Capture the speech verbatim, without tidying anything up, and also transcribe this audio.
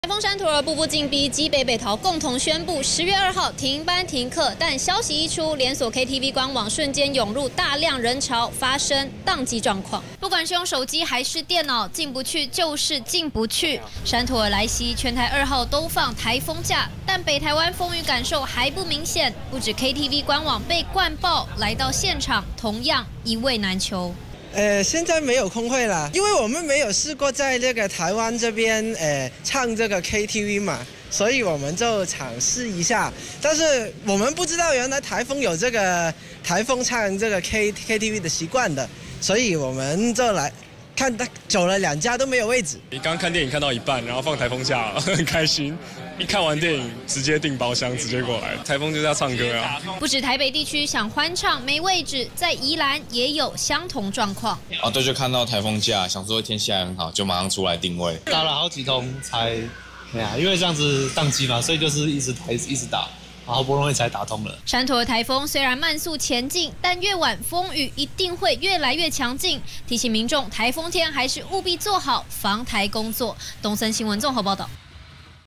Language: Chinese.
台风山图儿步步进逼，基北北桃共同宣布十月二号停班停课。但消息一出，连锁 K T V 官网瞬间涌入大量人潮，发生宕机状况。不管是用手机还是电脑，进不去就是进不去。山图儿来袭，全台二号都放台风假，但北台湾风雨感受还不明显。不止 K T V 官网被灌爆，来到现场同样一位难求。 呃，现在没有空会了，因为我们没有试过在这个台湾这边呃唱这个 K T V 嘛，所以我们就尝试一下。但是我们不知道原来台风有这个台风唱这个 K K T V 的习惯的，所以我们就来看，走了两家都没有位置。 你刚看电影看到一半，然后放台风假，很开心。 一看完电影，直接订包厢，直接过来。台风就是要唱歌啊！ 不止台北地区想欢唱没位置，在宜兰也有相同状况。 啊，对，就看到台风假，想说天气还很好，就马上出来定位。 打了好几通才，对啊，因为这样子宕机嘛，所以就是一直台一直打。 好不容易才打通了。 山图儿台风虽然慢速前进，但越晚风雨一定会越来越强劲。提醒民众，台风天还是务必做好防台工作。东森新闻综合报道。